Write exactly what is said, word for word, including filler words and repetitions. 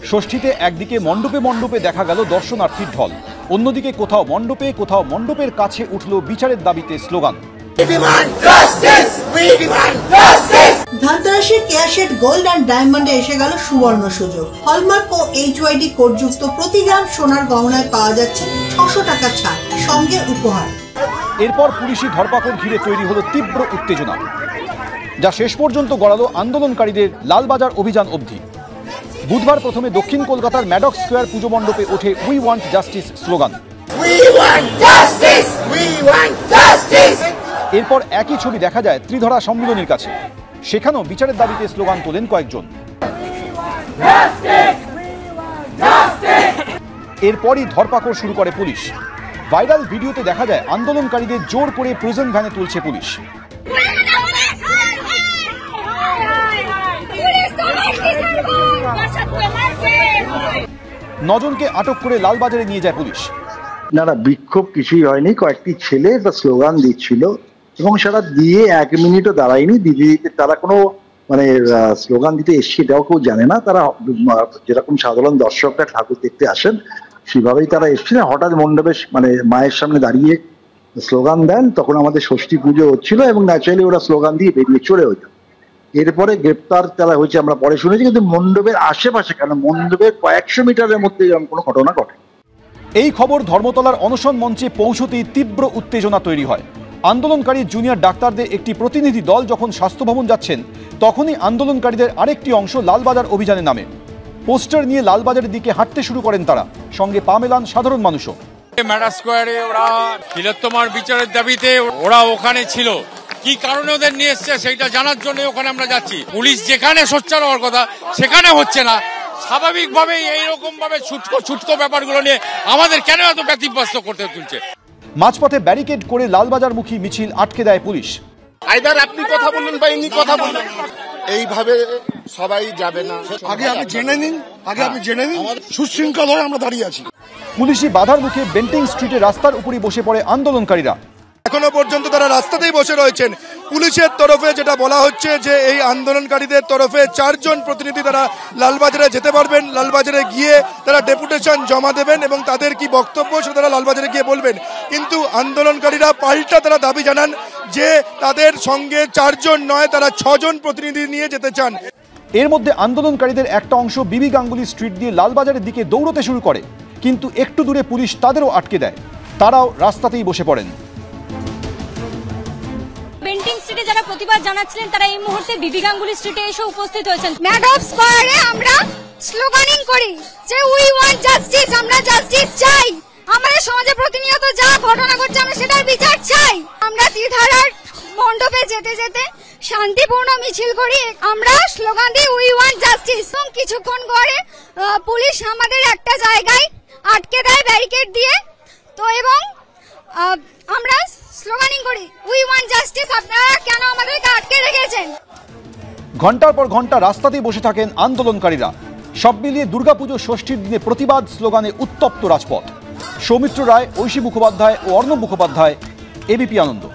ষষ্ঠীতে একদিকে মণ্ডপে মণ্ডপে দেখা গেল দর্শনার্থীর ঢল, অন্যদিকে কোথাও মণ্ডপে কোথাও মণ্ডপের কাছে উঠল বিচারের দাবিতে স্লোগান। ধানতেরাসের কেয়াশেড গোল্ড অ্যান্ড ডায়মন্ডে এসে গেল সুবর্ণ সুযোগ। হলমার্ক ও এইচওয়াইডি কোডযুক্ত প্রতি গ্রাম সোনার গহনায় পাওয়া যাচ্ছে ছশো টাকা ছাড়, সঙ্গে উপহার। এরপর পুলিশি ধরপাকড় ঘিরে তৈরি হলো তীব্র উত্তেজনা, যা শেষ পর্যন্ত গড়ালো আন্দোলনকারীদের লালবাজার অভিযান অবধি। বুধবার প্রথমে দক্ষিণ কলকাতার ম্যাডক স্কোয়ার পুজো মণ্ডপে ওঠে উই ওয়ান্ট জাস্টিস স্লোগান। এরপর একই ছবি দেখা যায় ত্রিধরা সম্মিলনীর কাছে, সেখানেও বিচারের দাবিতে স্লোগান তোলেন কয়েকজন। এরপরই ধরপাকড় শুরু করে পুলিশ। ভাইরাল ভিডিওতে দেখা যায় আন্দোলনকারীদের জোর করে প্রিজন ভ্যানে তুলছে পুলিশ। নজনকে আটক করে লালবাজারে নিয়ে যায় পুলিশ। না না, বিক্ষোভ কিছুই হয়নি। কয়েকটি ছেলে স্লোগান দিচ্ছিল এবং সেটা দিয়ে এক মিনিটও দাঁড়ায়নি। দিদি দিতে তারা কোনো মানে স্লোগান দিতে এসছে এটাও কেউ জানে না। তারা যেরকম সাধারণ দর্শকরা ঠাকুর দেখতে আসেন সেভাবেই তারা এসছিলেন। হঠাৎ মণ্ডপে মানে মায়ের সামনে দাঁড়িয়ে স্লোগান দেন, তখন আমাদের ষষ্ঠী পুজো হচ্ছিল এবং ন্যাচারালি ওরা স্লোগান দিয়ে বেরিয়ে চলে হতো। এরপরে গ্রেপ্তার তারা হয়েছে আমরা পরে শুনেছি, কিন্তু মণ্ডপের আশেপাশে কেন মণ্ডপের কয়েকশো মিটারের মধ্যে এরকম কোনো ঘটনা ঘটে। এই খবর ধর্মতলার অনশন মঞ্চে পৌঁছতেই তীব্র উত্তেজনা তৈরি হয়। আন্দোলনকারী জুনিয়র ডাক্তারদের একটি প্রতিনিধি দল যখন স্বাস্থ্য ভবন যাচ্ছেন, তখনই আন্দোলনকারীদের আরেকটি অংশ লালবাজার অভিযানে নামে। পোস্টার নিয়ে লালবাজারের দিকে হাঁটতে শুরু করেন তারা, সঙ্গে পা মেলান সাধারণ মানুষও। ম্যাডক স্কোয়ারে ওরা তিলোত্তমার বিচারের দাবিতে ওরা ওখানে ছিল, কি কারণে ওদের নিয়ে এসছে সেটা জানার জন্য ওখানে আমরা যাচ্ছি। পুলিশ যেখানে সোচ্চার হওয়ার কথা সেখানে হচ্ছে না। স্বাভাবিকভাবে এইরকম ভাবে ছুটকো ছুটকো ব্যাপারগুলো নিয়ে আমাদের কেন এত ব্যতিব্যস্ত করতে তুলছে? মাঝপথে ব্যারিকেড করে লালবাজারমুখী মিছিল আটকে দেয় পুলিশ। আইদার আপনি কথা বলুন বা ইনি কথা বলুন, এইভাবে সবাই যাবে না। আগে আপনি জেনে নিন, আগে আপনি জেনে নিন, সুশৃঙ্খল হয়ে আমরা দাঁড়িয়ে আছি। পুলিশি বাধার মুখে বেন্টিং স্ট্রিটে রাস্তার উপরই বসে পড়ে আন্দোলনকারীরা। এখনো পর্যন্ত তারা রাস্তাতেই বসে রয়েছেন। পুলিশের তরফে যেটা বলা হচ্ছে যে এই আন্দোলনকারীদের তরফে চারজন প্রতিনিধি তারা লালবাজারে যেতে পারবেন। লালবাজারে গিয়ে তারা ডেপুটেশন জমা দেবেন এবং তাদের কি বক্তব্য সেটা তারা লালবাজারে গিয়ে বলবেন। কিন্তু আন্দোলনকারীরা পাল্টা তারা দাবি জানান যে তাদের সঙ্গে চারজন নয়, তারা ছজন প্রতিনিধি নিয়ে যেতে চান। এর মধ্যে আন্দোলনকারীদের একটা অংশ বিবি গাঙ্গুলি স্ট্রিট দিয়ে লালবাজারের দিকে দৌড়তে শুরু করে, কিন্তু একটু দূরে পুলিশ তাদেরও আটকে দেয়। তারাও রাস্তাতেই বসে পড়েন। বেন্টিং স্ট্রিটে যারা প্রতিবাদ জানাচ্ছিলেন তারা এই মুহূর্তে বিবি গাঙ্গুলি স্ট্রিটে এসে উপস্থিত হয়েছেন। ম্যাডক স্কোয়ারে আমরা স্লোগানিং করি যে উই ওয়ান্ট জাস্টিস, আমরা জাস্টিস চাই। আমাদের সমাজে প্রতিনিয়ত যা ঘটনা ঘটছে আমরা সেটার বিচার চাই। আমরা ত্রিধারার মণ্ডপে যেতে যেতে শান্তিপূর্ণ মিছিল করি, আমরা স্লোগান দিই উই ওয়ান্ট জাস্টিস। এবং কিছুক্ষণ পরে পুলিশ আমাদের একটা জায়গায় আটকে দেয় ব্যারিকেড দিয়ে। তো এবং আমরা স্লোগানিং করি উই ওয়ান্ট জাস্টিস, আপনারা কেন আমাদেরকে আটকে রেখেছেন? ঘন্টার পর ঘন্টা রাস্তাতেই বসে থাকেন আন্দোলনকারীরা। সব মিলিয়ে দুর্গাপুজো ষষ্ঠীর দিনে প্রতিবাদ স্লোগানে উত্তপ্ত রাজপথ। সৌমিত্র রায়, ঐশী মুখোপাধ্যায় ও অর্ণব মুখোপাধ্যায়, এবিপি আনন্দ।